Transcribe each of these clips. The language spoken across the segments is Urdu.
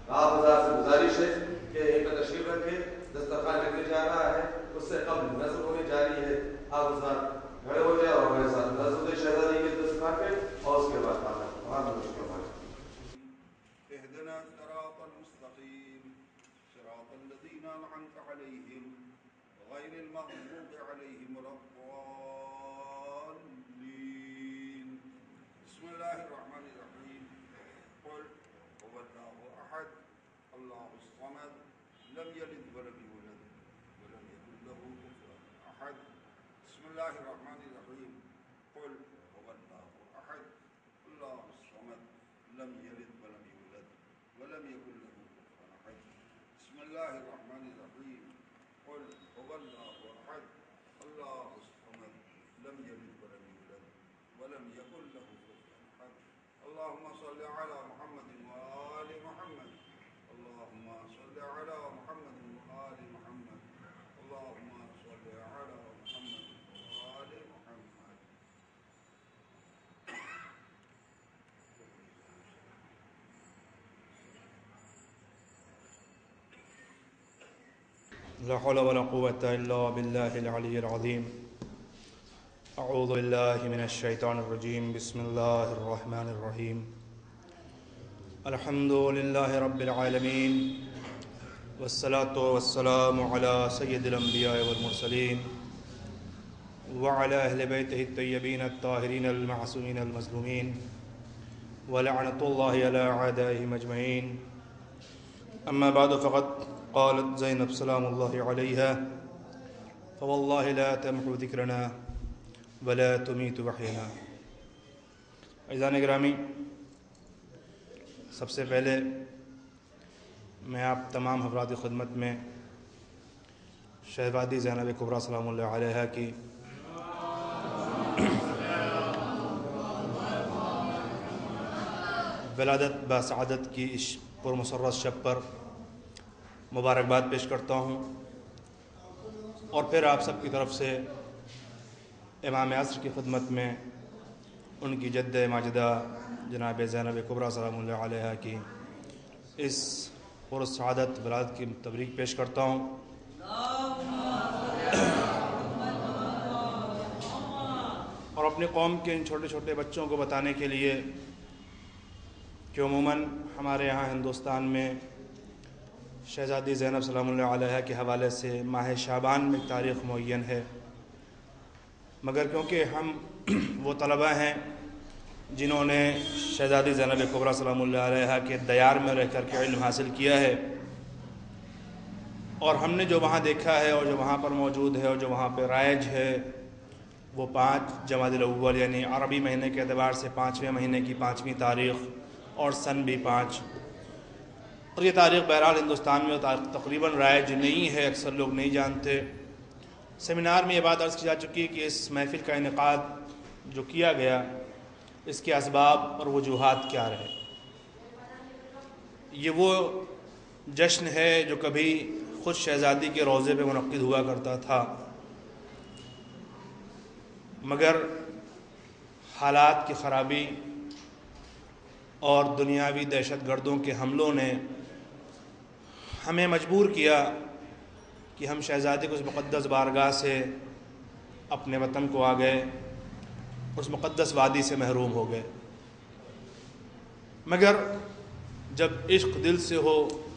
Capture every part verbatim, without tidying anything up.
آپ حضرات سے گزارش ہے کہ ایک تشریف رکھے، دسترخوان لگنے جا رہا ہے، اس سے قبل نظر ہونے جاری ہے، آپ حضرات کھڑے ہو جائے اور ہمارے ساتھ نظر دے شہزادی کے دسترخوان پہ، اور اس کے بعد آپ وہاں نظر فرمائیں۔ اهدنا الصراط المستقيم صراط الذين أنعمت عليهم غير المغضوب عليهم ولا الضالين بسم الله الرحمن الرحيم قل هو الله أحد الله الصمد لم يلد ولم يولد ولم يكن له كفوا أحد بسم الله الرحمن الرحيم قل هو الله أحد الله الصمد لم يلد ولم يولد ولم يكن له كفوا أحد بسم الله الرحمن الرحيم قل هو الله أحد الله الصمد لم يلد ولم يولد ولم يكن له كفوا أحد اللهم صل على محمد وآل محمد اللهم صل على محمد وآل محمد اللهم صل على محمد وآل محمد لا حول ولا قوة إلا بالله العلي العظيم أعوذ بالله من الشيطان الرجيم بسم الله الرحمن الرحيم الحمد لله رب العالمين والصلاة والسلام على سيد الأنبياء والمرسلين وعلى أهل بيته الطيبين الطاهرين المعصومين المظلومين ولعنة الله على أعدائهم أجمعين أما بعد فقد قالت زینب سلام اللہ علیہا فواللہ لا تمحو ذکرنا ولا تمیت وحینا۔ عزیزان گرامی، سب سے پہلے میں آپ تمام حضرات خدمت میں شہزادی زینب کبریٰ سلام اللہ علیہا کی ولادت بسعادت کی اس پرمسرت شب پر مبارکباد پیش کرتا ہوں، اور پھر آپ سب کی طرف سے امام عصر کی خدمت میں ان کی جد ماجدہ جناب زینب کبریٰ سلام اللہ علیہا کی اس پرسعادت ولادت کی تبریک پیش کرتا ہوں۔ اور اپنی قوم کے ان چھوٹے چھوٹے بچوں کو بتانے کے لیے کہ عموماً ہمارے یہاں ہندوستان میں شہزادی زینب سلام اللہ علیہا کے حوالے سے ماہ شعبان میں تاریخ معین ہے، مگر کیونکہ ہم وہ طلبہ ہیں جنہوں نے شہزادی زینب کبریٰ سلام اللہ علیہا کے دیار میں رہ کر کے علم حاصل کیا ہے، اور ہم نے جو وہاں دیکھا ہے اور جو وہاں پر موجود ہے اور جو وہاں پہ رائج ہے وہ پانچ جمادی الاول یعنی عربی مہینے کے اعتبار سے پانچویں مہینے کی پانچویں تاریخ اور سن بھی پانچ، اور یہ تاریخ بہرحال ہندوستان میں تقریباً رائج نہیں ہے، اکثر لوگ نہیں جانتے۔ سیمینار میں یہ بات عرض کی جا چکی کہ اس محفل کا انعقاد جو کیا گیا اس کے اسباب اور وجوہات کیا رہے۔ یہ وہ جشن ہے جو کبھی خود شہزادی کے روضے پہ منعقد ہوا کرتا تھا، مگر حالات کی خرابی اور دنیاوی دہشت گردوں کے حملوں نے ہمیں مجبور کیا کہ ہم شہزادی کو اس مقدس بارگاہ سے اپنے وطن کو آ گئے، اس مقدس وادی سے محروم ہو گئے۔ مگر جب عشق دل سے ہو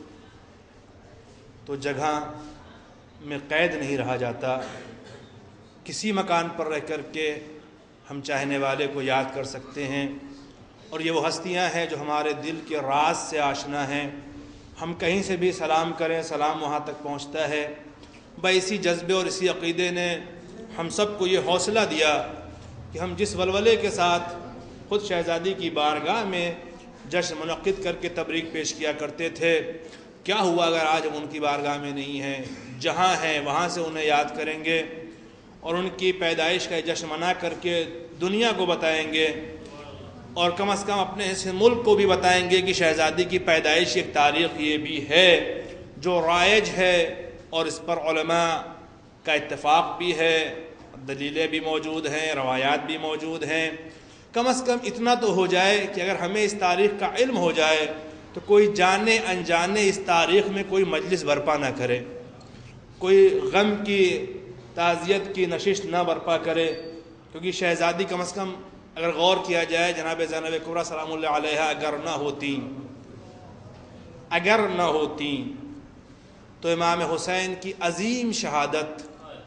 تو جگہ میں قید نہیں رہا جاتا، کسی مکان پر رہ کر کے ہم چاہنے والے کو یاد کر سکتے ہیں، اور یہ وہ ہستیاں ہیں جو ہمارے دل کے راز سے آشنا ہیں۔ ہم کہیں سے بھی سلام کریں سلام وہاں تک پہنچتا ہے۔ بھائی اسی جذبے اور اسی عقیدے نے ہم سب کو یہ حوصلہ دیا کہ ہم جس ولولے کے ساتھ خود شہزادی کی بارگاہ میں جشن منعقد کر کے تبریک پیش کیا کرتے تھے، کیا ہوا اگر آج ہم ان کی بارگاہ میں نہیں ہیں، جہاں ہیں وہاں سے انہیں یاد کریں گے اور ان کی پیدائش کا جشن منا کر کے دنیا کو بتائیں گے، اور کم از کم اپنے اس ملک کو بھی بتائیں گے کہ شہزادی کی پیدائش ایک تاریخ یہ بھی ہے جو رائج ہے، اور اس پر علماء کا اتفاق بھی ہے، دلیلیں بھی موجود ہیں، روایات بھی موجود ہیں۔ کم از کم اتنا تو ہو جائے کہ اگر ہمیں اس تاریخ کا علم ہو جائے تو کوئی جانے انجانے اس تاریخ میں کوئی مجلس برپا نہ کرے، کوئی غم کی تعزیت کی نشست نہ برپا کرے، کیونکہ شہزادی کم از کم اگر غور کیا جائے جناب زینب کبریٰ سلام اللہ علیہ اگر نہ ہوتی اگر نہ ہوتی تو امام حسین کی عظیم شہادت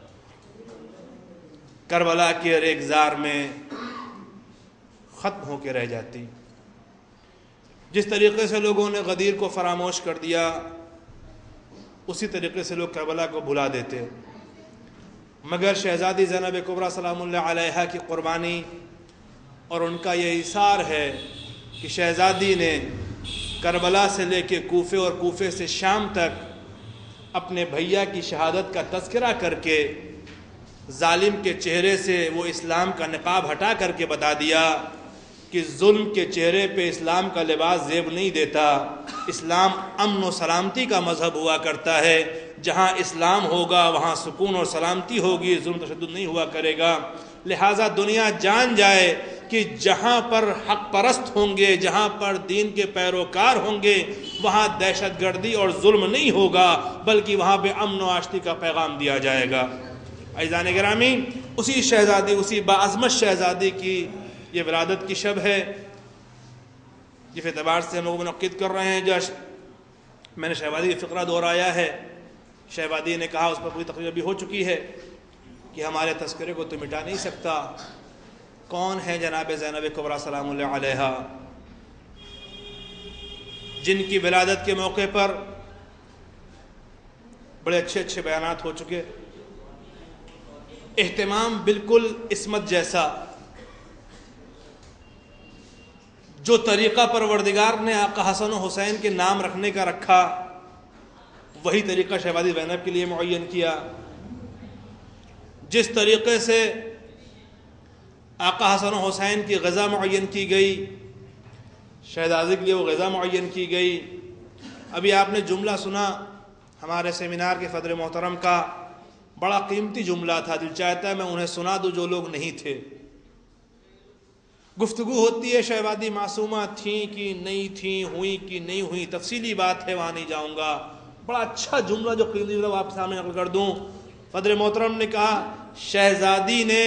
کربلا کے ریگزار میں ختم ہو کے رہ جاتی۔ جس طریقے سے لوگوں نے غدیر کو فراموش کر دیا اسی طریقے سے لوگ کربلا کو بھلا دیتے، مگر شہزادی زینب کبریٰ سلام اللہ علیہ کی قربانی اور ان کا یہ اثار ہے کہ شہزادی نے کربلا سے لے کے کوفے اور کوفے سے شام تک اپنے بھیا کی شہادت کا تذکرہ کر کے ظالم کے چہرے سے وہ اسلام کا نقاب ہٹا کر کے بتا دیا کہ ظلم کے چہرے پہ اسلام کا لباس زیب نہیں دیتا، اسلام امن و سلامتی کا مذہب ہوا کرتا ہے، جہاں اسلام ہوگا وہاں سکون اور سلامتی ہوگی، ظلم تشدد نہیں ہوا کرے گا۔ لہٰذا دنیا جان جائے کہ جہاں پر حق پرست ہوں گے، جہاں پر دین کے پیروکار ہوں گے، وہاں دہشت گردی اور ظلم نہیں ہوگا، بلکہ وہاں پہ امن و آشتی کا پیغام دیا جائے گا۔ عزیزان گرامی، اسی شہزادی اسی باعظمت شہزادی کی یہ ولادت کی شب ہے، جس اعتبار سے ہم لوگ منعقد کر رہے ہیں جشن۔ میں نے شہزادی کا فقرہ دہرایا ہے، شہزادی نے کہا، اس پر پوری تقریر بھی ہو چکی ہے کہ ہمارے تذکرے کو تو مٹا نہیں سکتا۔ کون ہے جناب زینب کبریٰ سلام اللہ علیہ، جن کی ولادت کے موقع پر بڑے اچھے اچھے بیانات ہو چکے، اہتمام بالکل عصمت جیسا، جو طریقہ پروردگار نے آقا حسن و حسین کے نام رکھنے کا رکھا وہی طریقہ شہزادی زینب کے لیے معین کیا۔ جس طریقے سے آقا حسن و حسین کی غذا معین کی گئی، شہزادی کے لیے وہ غذا معین کی گئی۔ ابھی آپ نے جملہ سنا ہمارے سیمینار کے صدر محترم کا، بڑا قیمتی جملہ تھا، دل چاہتا ہے میں انہیں سنا دوں جو لوگ نہیں تھے۔ گفتگو ہوتی ہے شہزادی معصومہ تھیں کہ نہیں تھیں، ہوئی کہ نہیں ہوئی، تفصیلی بات ہے وہاں نہیں جاؤں گا۔ بڑا اچھا جملہ جو قیمتی جملہ آپ سامنے نقل کر دوں، صدر محترم نے کہا شہزادی نے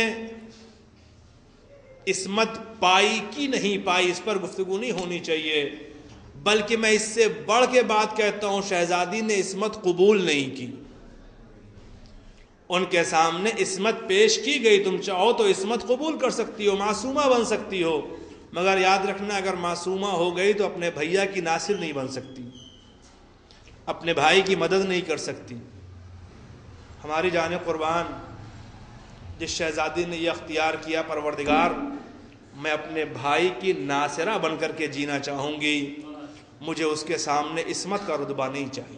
عصمت پائی کہ نہیں پائی اس پر گفتگو نہیں ہونی چاہیے، بلکہ میں اس سے بڑھ کے بات کہتا ہوں شہزادی نے عصمت قبول نہیں کی۔ ان کے سامنے عصمت پیش کی گئی، تم چاہو تو عصمت قبول کر سکتی ہو، معصومہ بن سکتی ہو، مگر یاد رکھنا اگر معصومہ ہو گئی تو اپنے بھیا کی ناصر نہیں بن سکتی، اپنے بھائی کی مدد نہیں کر سکتی۔ ہماری جان قربان، جس شہزادی نے یہ اختیار کیا، پروردگار میں اپنے بھائی کی ناصرہ بن کر کے جینا چاہوں گی، مجھے اس کے سامنے عصمت کا رتبہ نہیں چاہیے۔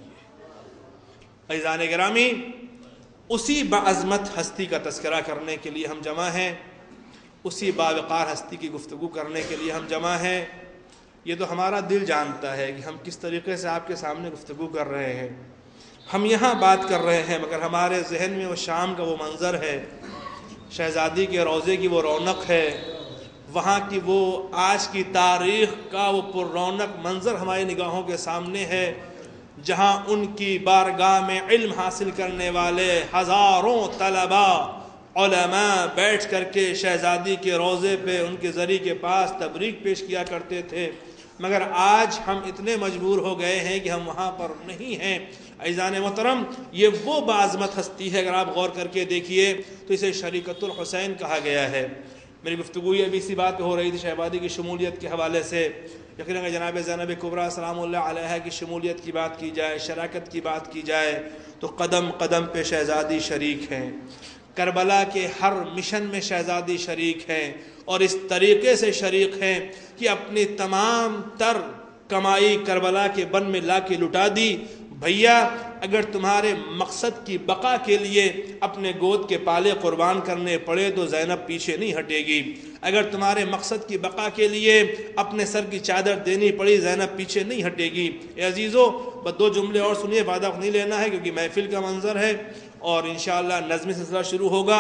عزیزان گرامی، اسی باعظمت ہستی کا تذکرہ کرنے کے لیے ہم جمع ہیں، اسی باوقار ہستی کی گفتگو کرنے کے لیے ہم جمع ہیں۔ یہ تو ہمارا دل جانتا ہے کہ ہم کس طریقے سے آپ کے سامنے گفتگو کر رہے ہیں، ہم یہاں بات کر رہے ہیں، مگر ہمارے ذہن میں وہ شام کا وہ منظر ہے، شہزادی کے روضے کی وہ رونق ہے، وہاں کی وہ آج کی تاریخ کا وہ پر رونق منظر ہماری نگاہوں کے سامنے ہے، جہاں ان کی بارگاہ میں علم حاصل کرنے والے ہزاروں طلباء علماء بیٹھ کر کے شہزادی کے روضے پہ ان کے ذری کے پاس تبریک پیش کیا کرتے تھے، مگر آج ہم اتنے مجبور ہو گئے ہیں کہ ہم وہاں پر نہیں ہیں۔ عزیزان محترم، یہ وہ باعظمت ہستی ہے، اگر آپ غور کر کے دیکھیے تو اسے شریکت الحسین کہا گیا ہے۔ میری گفتگو یہ ابھی اسی بات پہ ہو رہی تھی شہزادی کی شمولیت کے حوالے سے، یقیناً اگر جناب زینب کبریٰ سلام اللہ علیہ کی شمولیت کی بات کی جائے، شراکت کی بات کی جائے تو قدم قدم پہ شہزادی شریک ہیں، کربلا کے ہر مشن میں شہزادی شریک ہیں، اور اس طریقے سے شریک ہیں کہ اپنی تمام تر کمائی کربلا کے بن میں لا کے لٹا دی۔ بھیا، اگر تمہارے مقصد کی بقا کے لیے اپنے گود کے پالے قربان کرنے پڑے تو زینب پیچھے نہیں ہٹے گی، اگر تمہارے مقصد کی بقا کے لیے اپنے سر کی چادر دینی پڑی زینب پیچھے نہیں ہٹے گی۔ اے عزیزو، بس دو جملے اور سنیے، وعدہ نہیں لینا ہے کیونکہ محفل کا منظر ہے اور انشاءاللہ نظمی سلسلہ شروع ہوگا۔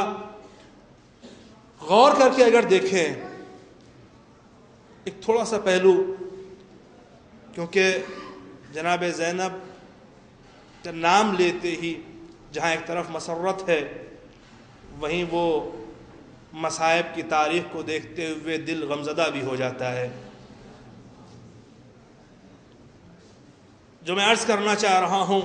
غور کر کے اگر دیکھیں ایک تھوڑا سا پہلو کیونکہ جناب زینب کا نام لیتے ہی جہاں ایک طرف مسرت ہے وہیں وہ مصائب کی تاریخ کو دیکھتے ہوئے دل غمزدہ بھی ہو جاتا ہے۔ جو میں عرض کرنا چاہ رہا ہوں،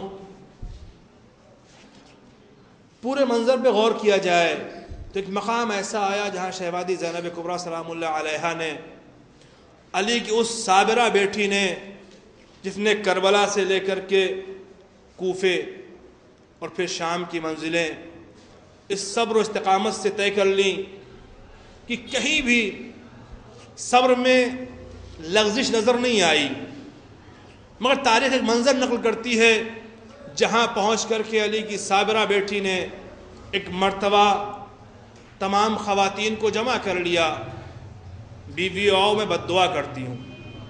پورے منظر پہ غور کیا جائے تو ایک مقام ایسا آیا جہاں شہزادی زینب کبریٰ سلام اللہ علیہا نے علی کی اس صابرہ بیٹی نے جس نے کربلا سے لے کر کے کوفے اور پھر شام کی منزلیں اس صبر و استقامت سے طے کر لیں کہ کہیں بھی صبر میں لغزش نظر نہیں آئی، مگر تاریخ ایک منظر نقل کرتی ہے جہاں پہنچ کر کے علی کی صابرہ بیٹی نے ایک مرتبہ تمام خواتین کو جمع کر لیا، بیوی آؤ میں بد دعا کرتی ہوں،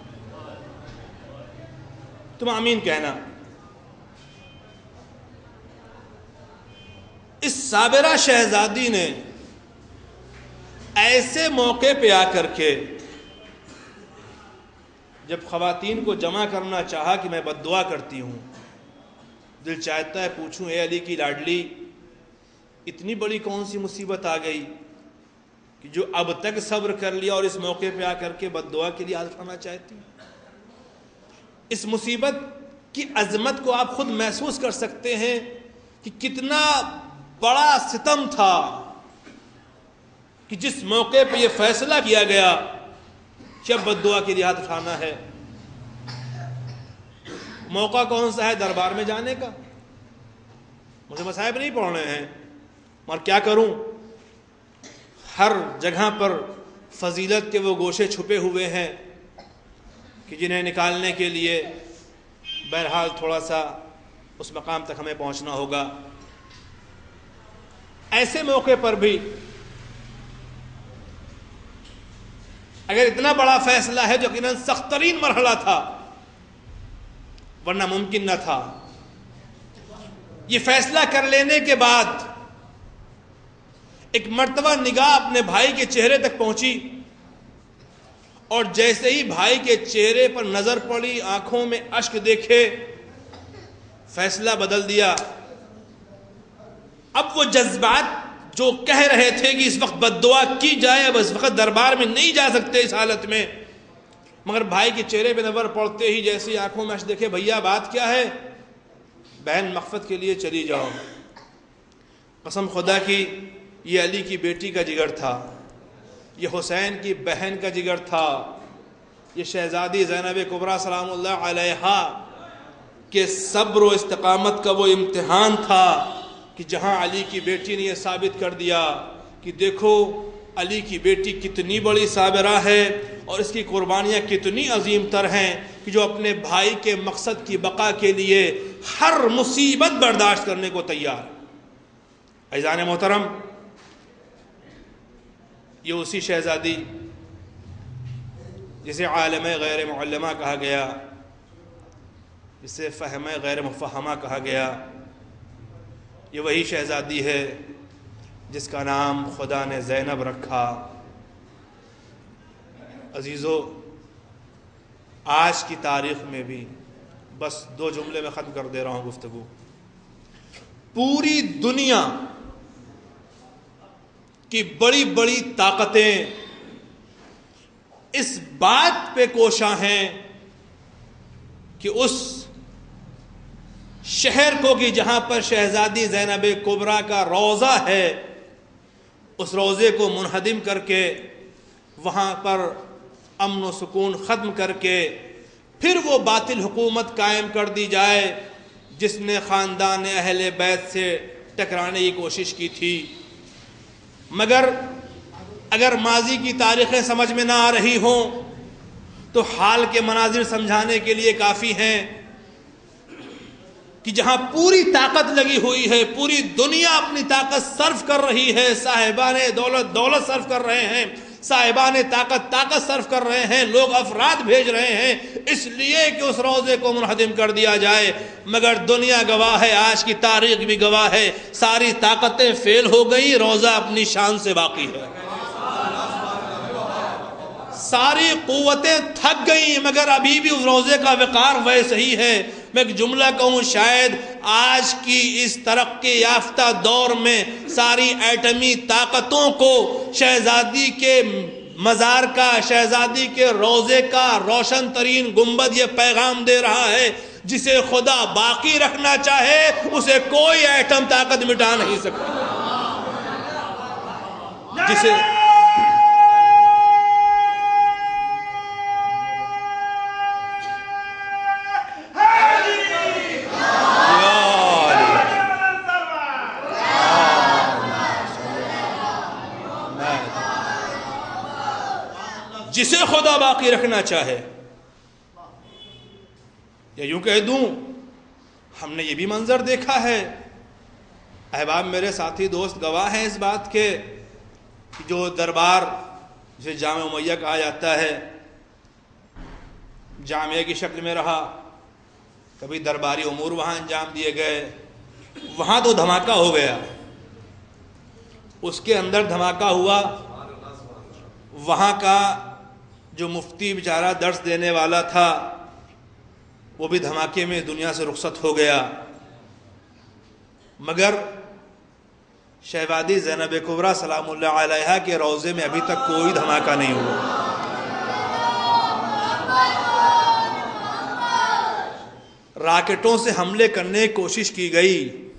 تم آمین کہنا۔ اس صابرہ شہزادی نے ایسے موقع پہ آ کر کے جب خواتین کو جمع کرنا چاہا کہ میں بد دعا کرتی ہوں، دل چاہتا ہے پوچھوں اے علی کی لاڈلی اتنی بڑی کون سی مصیبت آ گئی کہ جو اب تک صبر کر لیا اور اس موقع پہ آ کر کے بد دعا کے لیے ہاتھ اٹھانا چاہتی؟ اس مصیبت کی عظمت کو آپ خود محسوس کر سکتے ہیں کہ کتنا بڑا ستم تھا کہ جس موقع پہ یہ فیصلہ کیا گیا کہ اب بد دعا کے لیے ہاتھ اٹھانا ہے۔ موقع کون سا ہے؟ دربار میں جانے کا۔ مجھے مصائب نہیں پڑھنے ہیں اور کیا کروں، ہر جگہ پر فضیلت کے وہ گوشے چھپے ہوئے ہیں کہ جنہیں نکالنے کے لیے بہرحال تھوڑا سا اس مقام تک ہمیں پہنچنا ہوگا۔ ایسے موقع پر بھی اگر اتنا بڑا فیصلہ ہے جو یقیناً سخت ترین مرحلہ تھا ورنہ ممکن نہ تھا، یہ فیصلہ کر لینے کے بعد ایک مرتبہ نگاہ اپنے بھائی کے چہرے تک پہنچی اور جیسے ہی بھائی کے چہرے پر نظر پڑی، آنکھوں میں اشک دیکھے، فیصلہ بدل دیا۔ اب وہ جذبات جو کہہ رہے تھے کہ اس وقت بد دعا کی جائے، اب اس وقت دربار میں نہیں جا سکتے اس حالت میں، مگر بھائی کے چہرے پہ نظر پڑتے ہی جیسے آنکھوں میں اشک دیکھے، بھیا بات کیا ہے؟ بہن مغفرت کے لیے چلی جاؤ۔ قسم خدا کی یہ علی کی بیٹی کا جگر تھا، یہ حسین کی بہن کا جگر تھا، یہ شہزادی زینب کبریٰ سلام اللہ علیہا کے صبر و استقامت کا وہ امتحان تھا کہ جہاں علی کی بیٹی نے یہ ثابت کر دیا کہ دیکھو علی کی بیٹی کتنی بڑی صابرہ ہے اور اس کی قربانیاں کتنی عظیم تر ہیں کہ جو اپنے بھائی کے مقصد کی بقا کے لیے ہر مصیبت برداشت کرنے کو تیار۔ عزیزان محترم، یہ اسی شہزادی جسے عالم غیر معلمہ کہا گیا، جسے فہم غیر مفہمہ کہا گیا، یہ وہی شہزادی ہے جس کا نام خدا نے زینب رکھا۔ عزیزو، آج کی تاریخ میں بھی بس دو جملے میں ختم کر دے رہا ہوں گفتگو، پوری دنیا کی بڑی بڑی طاقتیں اس بات پہ کوشاں ہیں کہ اس شہر کو کہ جہاں پر شہزادی زینب کبریٰ کا روضہ ہے، اس روضے کو منہدم کر کے وہاں پر امن و سکون ختم کر کے پھر وہ باطل حکومت قائم کر دی جائے جس نے خاندان اہل بیت سے ٹکرانے کی کوشش کی تھی۔ مگر اگر ماضی کی تاریخیں سمجھ میں نہ آ رہی ہوں تو حال کے مناظر سمجھانے کے لیے کافی ہیں کہ جہاں پوری طاقت لگی ہوئی ہے، پوری دنیا اپنی طاقت صرف کر رہی ہے، صاحبان دولت دولت صرف کر رہے ہیں، صاحبان طاقت طاقت صرف کر رہے ہیں، لوگ افراد بھیج رہے ہیں اس لیے کہ اس روضے کو منہدم کر دیا جائے، مگر دنیا گواہ ہے، آج کی تاریخ بھی گواہ ہے، ساری طاقتیں فیل ہو گئی، روضہ اپنی شان سے باقی ہے۔ ساری قوتیں تھک گئیں مگر ابھی بھی اس روزے کا وقار ویسے ہی ہے. میں ایک جملہ کہوں، شاید آج کی اس ترقی یافتہ دور میں ساری ایٹمی طاقتوں کو شہزادی کے مزار کا، شہزادی کے روزے کا روشن ترین گنبد یہ پیغام دے رہا ہے، جسے خدا باقی رکھنا چاہے اسے کوئی ایٹم طاقت مٹا نہیں سکتی. جسے جسے خدا باقی رکھنا چاہے. یا یوں کہہ دوں، ہم نے یہ بھی منظر دیکھا ہے، احباب میرے ساتھی دوست گواہ ہیں اس بات کے، جو دربار جسے جامع امیہ کہا جاتا ہے جامعہ کی شکل میں رہا، کبھی درباری امور وہاں انجام دیے گئے، وہاں تو دھماکہ ہو گیا. اس کے اندر دھماکہ ہوا، وہاں کا جو مفتی بیچارہ درس دینے والا تھا وہ بھی دھماکے میں دنیا سے رخصت ہو گیا. مگر شہزادی زینب کبریٰ سلام اللہ علیہا کے روضے میں ابھی تک کوئی دھماکہ نہیں ہوا. راکٹوں سے حملے کرنے کی کوشش کی گئی،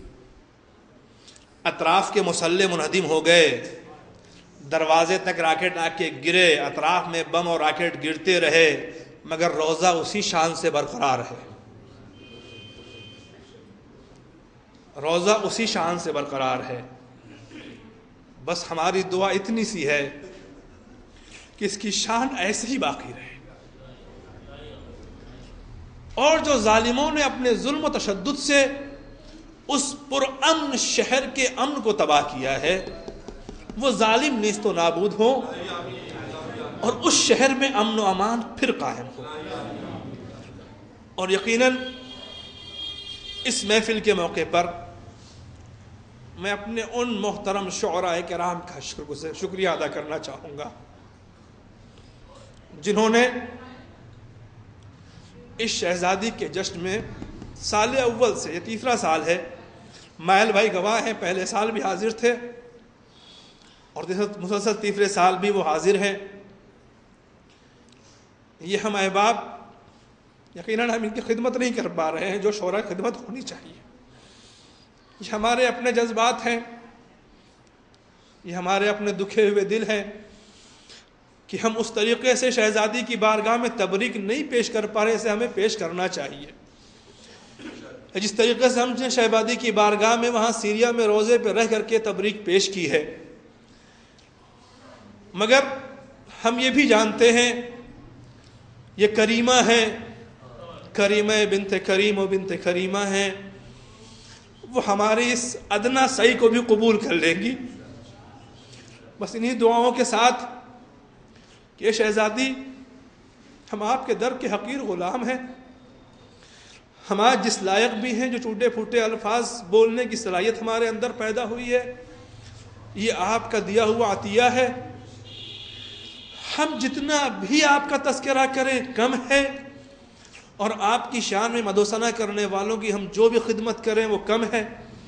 اطراف کے مسلح منہدم ہو گئے، دروازے تک راکٹ آ کے گرے، اطراف میں بم اور راکٹ گرتے رہے، مگر روزہ اسی شان سے برقرار ہے. روزہ اسی شان سے برقرار ہے. بس ہماری دعا اتنی سی ہے کہ اس کی شان ایسے ہی باقی رہے. اور جو ظالموں نے اپنے ظلم و تشدد سے اس پرامن شہر کے امن کو تباہ کیا ہے، وہ ظالم نیست و نابود ہوں اور اس شہر میں امن و امان پھر قائم ہو. اور یقیناً اس محفل کے موقع پر میں اپنے ان محترم شعراء کرام کا شکریہ ادا کرنا چاہوں گا جنہوں نے اس شہزادی کے جشن میں سال اول سے، یہ تیسرا سال ہے، مائل بھائی گواہ ہیں، پہلے سال بھی حاضر تھے اور مسلسل تیسرے سال بھی وہ حاضر ہیں. یہ ہم احباب یقیناً ہم ان کی خدمت نہیں کر پا رہے ہیں جو شعراء خدمت ہونی چاہیے. یہ ہمارے اپنے جذبات ہیں، یہ ہمارے اپنے دکھے ہوئے دل ہیں کہ ہم اس طریقے سے شہزادی کی بارگاہ میں تبریک نہیں پیش کر پا رہے، اسے ہمیں پیش کرنا چاہیے. جس طریقے سے ہم نے شہزادی کی بارگاہ میں وہاں سیریا میں روزے پہ رہ کر کے تبریک پیش کی ہے، مگر ہم یہ بھی جانتے ہیں یہ کریمہ ہیں، کریمہ بنت کریم و بنت کریمہ ہیں، وہ ہماری اس ادنا سعی کو بھی قبول کر لیں گی. بس انہی دعاؤں کے ساتھ کہ یہ شہزادی ہم آپ کے در کے حقیر غلام ہیں، ہم آج جس لائق بھی ہیں، جو ٹوٹے پھوٹے الفاظ بولنے کی صلاحیت ہمارے اندر پیدا ہوئی ہے، یہ آپ کا دیا ہوا عطیہ ہے. ہم جتنا بھی آپ کا تذکرہ کریں کم ہے، اور آپ کی شان میں مدوثنہ کرنے والوں کی ہم جو بھی خدمت کریں وہ کم ہے.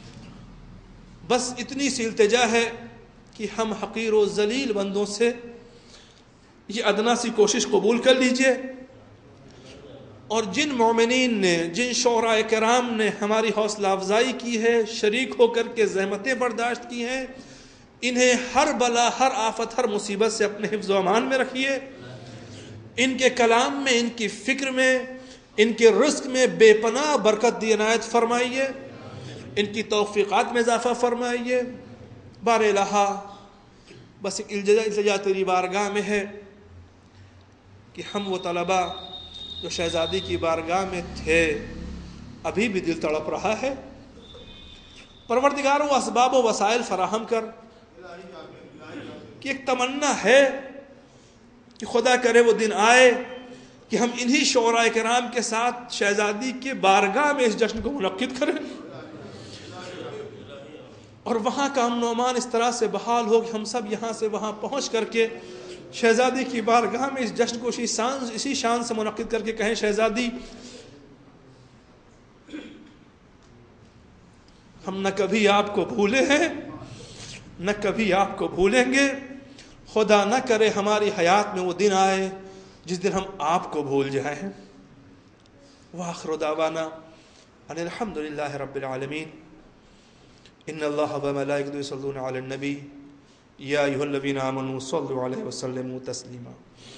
بس اتنی سی التجا ہے کہ ہم حقیر و ذلیل بندوں سے یہ ادنا سی کوشش قبول کر لیجئے. اور جن مومنین نے، جن شعراء کرام نے ہماری حوصلہ افزائی کی ہے، شریک ہو کر کے زحمتیں برداشت کی ہیں، انہیں ہر بلا، ہر آفت، ہر مصیبت سے اپنے حفظ و امان میں رکھیے. ان کے کلام میں، ان کی فکر میں، ان کے رزق میں بے پناہ برکت دی عنایت فرمائیے، ان کی توفیقات میں اضافہ فرمائیے. بار الہا بس التجا التجا تیری بارگاہ میں ہے کہ ہم وہ طلبہ جو شہزادی کی بارگاہ میں تھے، ابھی بھی دل تڑپ رہا ہے. پروردگار وہ اسباب و وسائل فراہم کر کہ ایک تمنا ہے کہ خدا کرے وہ دن آئے کہ ہم انہی شعراء کرام کے ساتھ شہزادی کے بارگاہ میں اس جشن کو منعقد کریں، اور وہاں کا امن و امان اس طرح سے بحال ہو کہ ہم سب یہاں سے وہاں پہنچ کر کے شہزادی کی بارگاہ میں اس جشن کو اسی شان اسی شان سے منعقد کر کے کہیں شہزادی ہم نہ کبھی آپ کو بھولے ہیں نہ کبھی آپ کو بھولیں گے، خدا نہ کرے ہماری حیات میں وہ دن آئے جس دن ہم آپ کو بھول جائیں۔ وآخر دعوانا ان الحمد للہ رب العالمین۔ ان اللہ وملائکته یصلون علی النبی یا ایھا الذین آمنوا صلوا علیہ وسلموا تسلیما۔